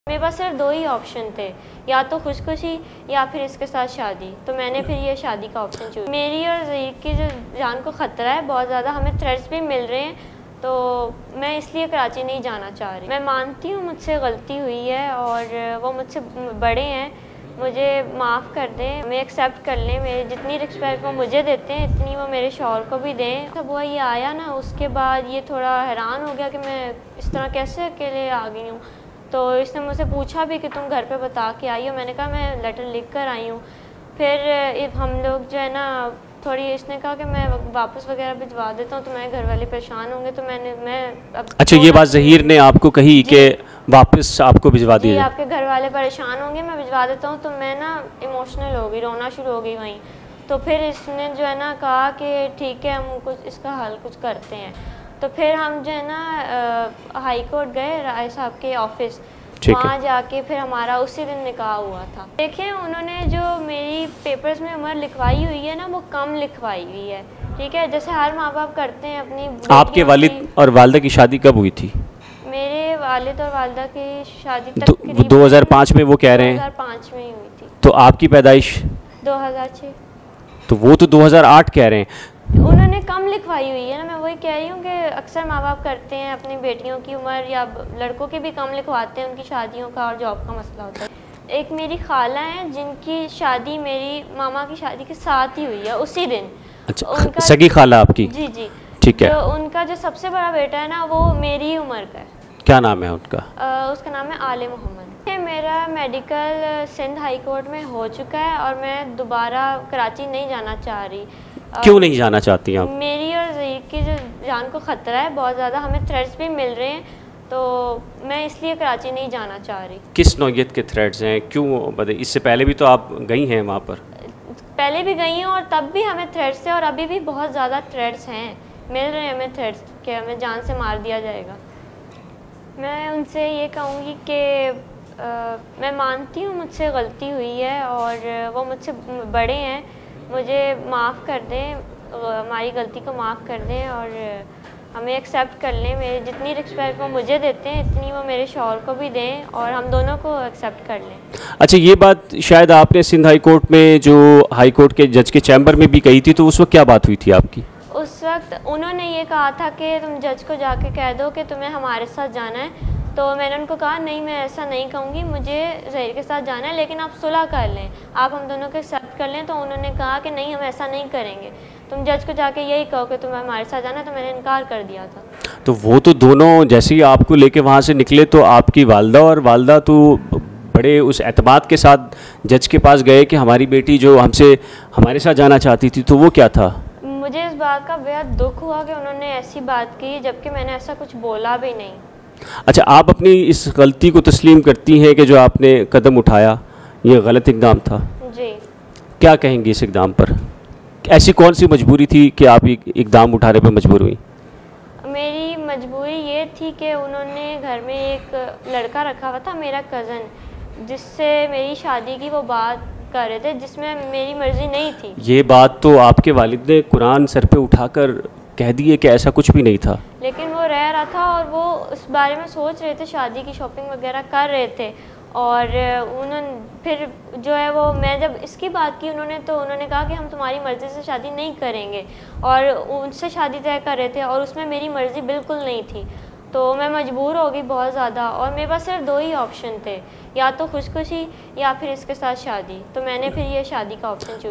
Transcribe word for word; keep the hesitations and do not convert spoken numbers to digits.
मेरे पास सिर्फ दो ही ऑप्शन थे, या तो खुशखुशी या फिर इसके साथ शादी। तो मैंने फिर ये शादी का ऑप्शन चूज। मेरी और ज़हीर की जो जान को ख़तरा है बहुत ज़्यादा, हमें थ्रेट्स भी मिल रहे हैं, तो मैं इसलिए कराची नहीं जाना चाह रही। मैं मानती हूँ मुझसे गलती हुई है और वो मुझसे बड़े हैं, मुझे माफ़ कर दें, मैं एक्सेप्ट कर लें। मेरी जितनी रिस्पेक्ट वो मुझे देते हैं इतनी वो मेरे शौहर को भी दें। तब वो ये आया ना, उसके बाद ये थोड़ा हैरान हो गया कि मैं इस तरह कैसे अकेले आ गई हूँ। तो इसने मुझसे पूछा भी कि तुम घर पे बता के आई हो। मैंने कहा मैं लेटर लिख कर आई हूँ। फिर हम लोग जो है ना थोड़ी, इसने कहा कि मैं वापस वगैरह भिजवा देता हूँ तो मेरे घर वाले परेशान होंगे। तो मैंने मैं अब अच्छा, ये बात ज़हीर ने आपको कही कि वापस आपको भिजवा दिया, आपके घर वाले परेशान होंगे, मैं भिजवा देता हूँ। तो मैं ना इमोशनल हो गई, रोना शुरू हो गई वहीं। तो फिर इसने जो है ना कहा कि ठीक है हम कुछ इसका हल कुछ करते हैं। तो फिर हम जो है ना हाई कोर्ट गए, राय साहब के ऑफिस, वहाँ जाके फिर हमारा उसी दिन निकाह हुआ था। देखें, उन्होंने जो मेरी पेपर्स में उम्र लिखवाई हुई है ना वो कम लिखवाई हुई है, ठीक है, जैसे हर माँ बाप करते हैं अपनी। आपके वालिद और वालदा की शादी कब हुई थी? मेरे वालिद और वालदा की शादी दो, दो हज़ार पाँच में वो कह रहे हैं। दो हज़ार पाँच में ही हुई थी। तो आपकी पैदाइश दो हज़ार छह। तो वो तो दो हज़ार आठ कह रहे हैं। उन्होंने कम लिखवाई हुई है ना, मैं वही कह रही हूँ कि अक्सर माँ बाप करते हैं अपनी बेटियों की उम्र, या लड़कों की भी कम लिखवाते हैं, उनकी शादियों का और जॉब का मसला होता है। एक मेरी खाला है जिनकी शादी मेरी मामा की शादी के साथ ही हुई है, उसी दिन। अच्छा, उनका सगी खाला आपकी? जी जी, ठीक है। तो उनका जो सबसे बड़ा बेटा है ना वो मेरी उम्र का है। क्या नाम है उनका? आ, उसका नाम है आले मोहम्मद। मेरा मेडिकल सिंध हाई कोर्ट में हो चुका है और मैं दोबारा कराची नहीं जाना चाह रही। क्यों नहीं जाना चाहती आप? मेरी और ज़हीर की जो जान को ख़तरा है बहुत ज़्यादा, हमें थ्रेट्स भी मिल रहे हैं, तो मैं इसलिए कराची नहीं जाना चाह रही। किस नौयत के थ्रेट्स हैं? क्यों बता, इससे पहले भी तो आप गई हैं वहाँ पर? पहले भी गई हूँ और तब भी हमें थ्रेट्स थे और अभी भी बहुत ज़्यादा थ्रेट्स हैं, मिल रहे हैं हमें थ्रेट्स कि हमें जान से मार दिया जाएगा। मैं उनसे ये कहूँगी कि मैं मानती हूँ मुझसे गलती हुई है और वो मुझसे बड़े हैं, मुझे माफ़ कर दें, हमारी गलती को माफ़ कर दें और हमें एक्सेप्ट कर लें। मेरी जितनी रिस्पेक्ट वो मुझे देते हैं इतनी वो मेरे शौहर को भी दें और हम दोनों को एक्सेप्ट कर लें। अच्छा, ये बात शायद आपने सिंध हाई कोर्ट में जो हाई कोर्ट के जज के चैम्बर में भी कही थी, तो उस वक्त क्या बात हुई थी आपकी? उस वक्त उन्होंने ये कहा था कि तुम जज को जाके कह दो कि तुम्हें हमारे साथ जाना है। तो मैंने उनको कहा नहीं, मैं ऐसा नहीं कहूँगी, मुझे ज़हीर के साथ जाना है, लेकिन आप सुलह कर लें, आप हम दोनों को एक्सेप्ट कर लें। तो उन्होंने कहा कि नहीं, हम ऐसा नहीं करेंगे, तुम जज को जाके यही कहो कि तुम्हें हमारे साथ जाना है। तो मैंने इनकार कर दिया था। तो वो तो दोनों जैसे ही आपको लेके वहाँ से निकले तो आपकी वालदा और वालदा तो बड़े उस एतमाद के साथ जज के पास गए कि हमारी बेटी जो हमसे हमारे साथ जाना चाहती थी, तो वो क्या था? मुझे इस बात का बेहद दुख हुआ कि उन्होंने ऐसी बात की जबकि मैंने ऐसा कुछ बोला भी नहीं। अच्छा, आप अपनी इस गलती को तस्लीम करती हैं कि जो आपने कदम उठाया ये गलत इक़दाम था? जी। क्या कहेंगी इस इक़दाम पर? ऐसी कौन सी मजबूरी थी कि आप इक़दाम उठाने पर मजबूर हुई? मेरी मजबूरी ये थी कि उन्होंने घर में एक लड़का रखा हुआ था, मेरा कज़न, जिससे मेरी शादी की वो बात कर रहे थे, जिसमें मेरी मर्ज़ी नहीं थी। ये बात तो आपके वालिद ने कुरान सर पे उठाकर कह दिए कि ऐसा कुछ भी नहीं था। लेकिन वो रह रहा था और वो उस बारे में सोच रहे थे, शादी की शॉपिंग वगैरह कर रहे थे। और उन्होंने फिर जो है वो, मैं जब इसकी बात की उन्होंने, तो उन्होंने कहा कि हम तुम्हारी मर्ज़ी से शादी नहीं करेंगे, और उनसे शादी तय कर रहे थे और उसमें मेरी मर्ज़ी बिल्कुल नहीं थी। तो मैं मजबूर हो गई बहुत ज़्यादा और मेरे पास सिर्फ दो ही ऑप्शन थे, या तो खुशखुशी या फिर इसके साथ शादी। तो मैंने फिर ये शादी का ऑप्शन चूज़